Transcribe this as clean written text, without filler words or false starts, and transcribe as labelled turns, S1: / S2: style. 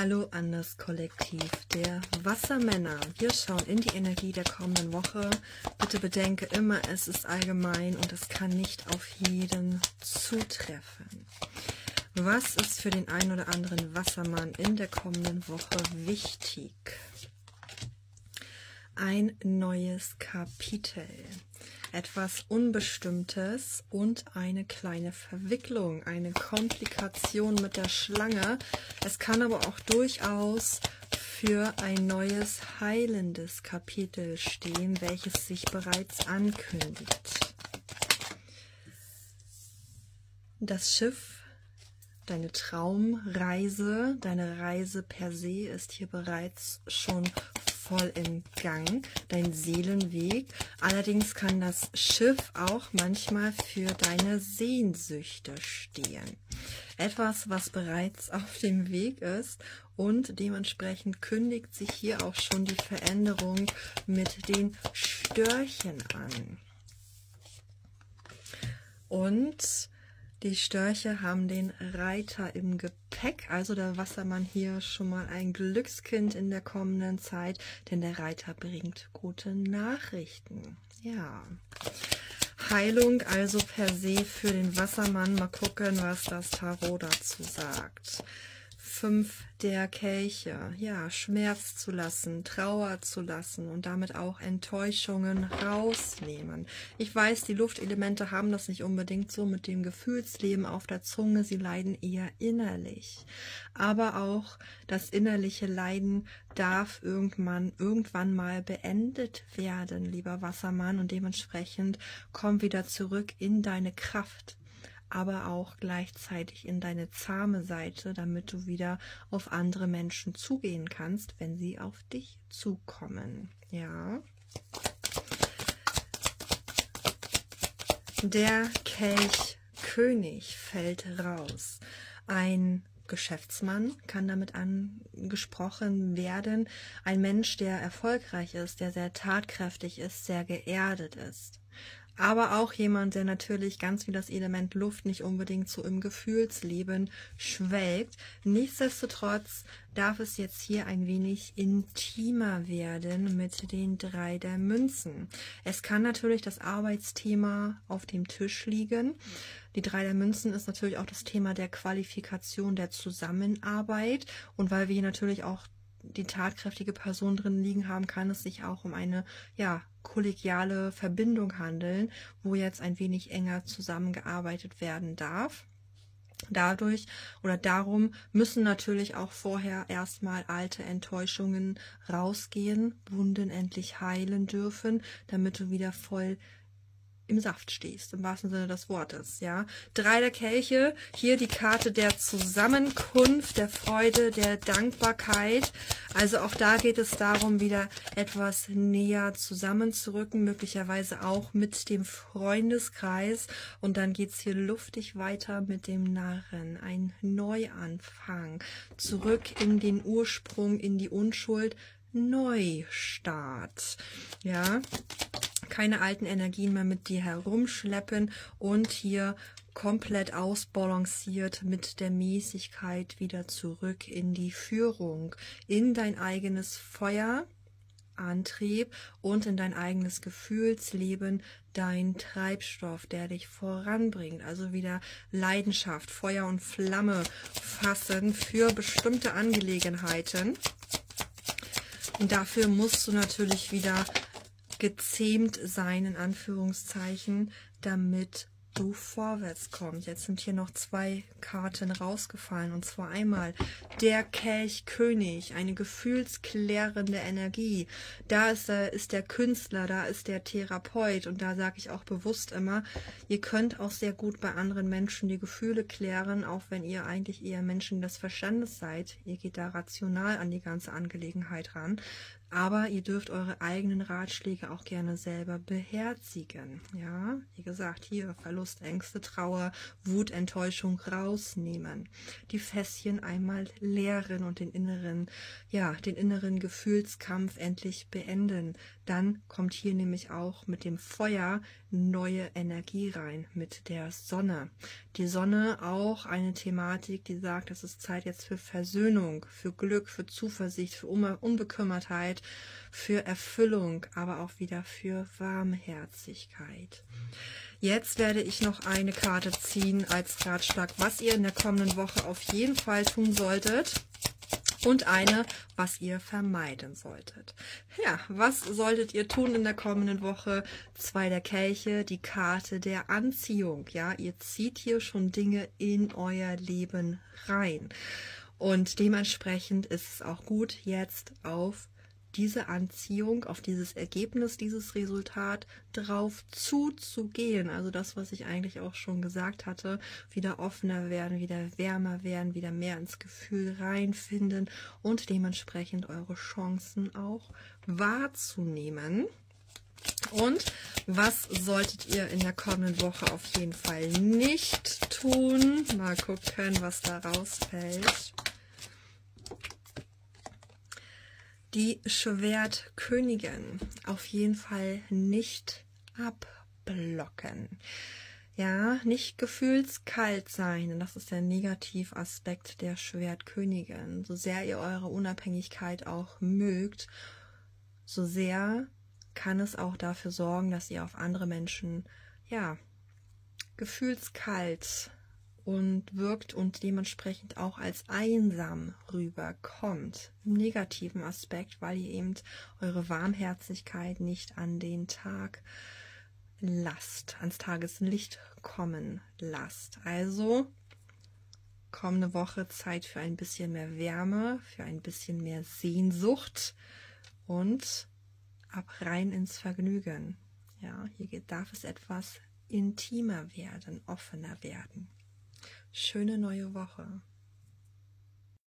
S1: Hallo an das Kollektiv der Wassermänner. Wir schauen in die Energie der kommenden Woche. Bitte bedenke immer, es ist allgemein und es kann nicht auf jeden zutreffen. Was ist für den einen oder anderen Wassermann in der kommenden Woche wichtig? Ein neues Kapitel, etwas Unbestimmtes und eine kleine Verwicklung, eine Komplikation mit der Schlange. Es kann aber auch durchaus für ein neues heilendes Kapitel stehen, welches sich bereits ankündigt. Das Schiff, deine Traumreise, deine Reise per se ist hier bereits schon voll im Gang, dein Seelenweg. Allerdings kann das Schiff auch manchmal für deine Sehnsüchte stehen. Etwas, was bereits auf dem Weg ist, und dementsprechend kündigt sich hier auch schon die Veränderung mit den Störchen an. Und die Störche haben den Reiter im Gepäck, also der Wassermann hier schon mal ein Glückskind in der kommenden Zeit, denn der Reiter bringt gute Nachrichten. Ja, Heilung also per se für den Wassermann. Mal gucken, was das Tarot dazu sagt. 5 der Kelche, ja, Schmerz zu lassen, Trauer zu lassen und damit auch Enttäuschungen rausnehmen. Ich weiß, die Luftelemente haben das nicht unbedingt so mit dem Gefühlsleben auf der Zunge, sie leiden eher innerlich. Aber auch das innerliche Leiden darf irgendwann mal beendet werden, lieber Wassermann, und dementsprechend komm wieder zurück in deine Kraft, aber auch gleichzeitig in deine zahme Seite, damit du wieder auf andere Menschen zugehen kannst, wenn sie auf dich zukommen. Ja. Der Kelchkönig fällt raus. Ein Geschäftsmann kann damit angesprochen werden. Ein Mensch, der erfolgreich ist, der sehr tatkräftig ist, sehr geerdet ist. Aber auch jemand, der natürlich ganz wie das Element Luft nicht unbedingt so im Gefühlsleben schwelgt. Nichtsdestotrotz darf es jetzt hier ein wenig intimer werden mit den 3 der Münzen. Es kann natürlich das Arbeitsthema auf dem Tisch liegen. Die 3 der Münzen ist natürlich auch das Thema der Qualifikation, der Zusammenarbeit. Und weil wir hier natürlich auch die tatkräftige Person drin liegen haben, kann es sich auch um eine, ja, kollegiale Verbindung handeln, wo jetzt ein wenig enger zusammengearbeitet werden darf. Dadurch oder darum müssen natürlich auch vorher erstmal alte Enttäuschungen rausgehen, Wunden endlich heilen dürfen, damit du wieder voll im Saft stehst, im wahrsten Sinne des Wortes, ja. 3 der Kelche, hier die Karte der Zusammenkunft, der Freude, der Dankbarkeit. Also auch da geht es darum, wieder etwas näher zusammenzurücken, möglicherweise auch mit dem Freundeskreis. Und dann geht es hier luftig weiter mit dem Narren, ein Neuanfang, zurück in den Ursprung, in die Unschuld, Neustart, ja. Keine alten Energien mehr mit dir herumschleppen und hier komplett ausbalanciert mit der Mäßigkeit wieder zurück in die Führung, in dein eigenes Feuer, Antrieb und in dein eigenes Gefühlsleben, dein Treibstoff, der dich voranbringt. Also wieder Leidenschaft, Feuer und Flamme fassen für bestimmte Angelegenheiten. Und dafür musst du natürlich wieder gezähmt sein, in Anführungszeichen, damit du vorwärts kommst. Jetzt sind hier noch 2 Karten rausgefallen, und zwar einmal der Kelchkönig, eine gefühlsklärende Energie. Da ist der Künstler, da ist der Therapeut, und da sage ich auch bewusst immer, ihr könnt auch sehr gut bei anderen Menschen die Gefühle klären, auch wenn ihr eigentlich eher Menschen des Verstandes seid. Ihr geht da rational an die ganze Angelegenheit ran. Aber ihr dürft eure eigenen Ratschläge auch gerne selber beherzigen. Ja, wie gesagt, hier Verlust Frust, Ängste, Trauer, Wut, Enttäuschung rausnehmen. Die Fässchen einmal leeren und den inneren Gefühlskampf endlich beenden. Dann kommt hier nämlich auch mit dem Feuer neue Energie rein, mit der Sonne. Die Sonne auch eine Thematik, die sagt, es ist Zeit jetzt für Versöhnung, für Glück, für Zuversicht, für Unbekümmertheit, für Erfüllung, aber auch wieder für Warmherzigkeit. Jetzt werde ich noch eine Karte ziehen als Ratschlag, was ihr in der kommenden Woche auf jeden Fall tun solltet. Und eine, was ihr vermeiden solltet. Ja, was solltet ihr tun in der kommenden Woche? 2 der Kelche, die Karte der Anziehung. Ja, ihr zieht hier schon Dinge in euer Leben rein. Und dementsprechend ist es auch gut, jetzt auf diese Anziehung, auf dieses Ergebnis, dieses Resultat drauf zuzugehen. Also das, was ich eigentlich auch schon gesagt hatte, wieder offener werden, wieder wärmer werden, wieder mehr ins Gefühl reinfinden und dementsprechend eure Chancen auch wahrzunehmen. Und was solltet ihr in der kommenden Woche auf jeden Fall nicht tun? Mal gucken, was da rausfällt. Die Schwertkönigin auf jeden Fall nicht abblocken. Ja, nicht gefühlskalt sein. Das ist der Negativaspekt der Schwertkönigin. So sehr ihr eure Unabhängigkeit auch mögt, so sehr kann es auch dafür sorgen, dass ihr auf andere Menschen, gefühlskalt und wirkt und dementsprechend auch als einsam rüberkommt. Im negativen Aspekt, weil ihr eben eure Warmherzigkeit nicht an den Tag lasst, ans Tageslicht kommen lasst. Also kommende Woche Zeit für ein bisschen mehr Wärme, für ein bisschen mehr Sehnsucht und ab rein ins Vergnügen. Ja, hier darf es etwas intimer werden, offener werden. Schöne neue Woche.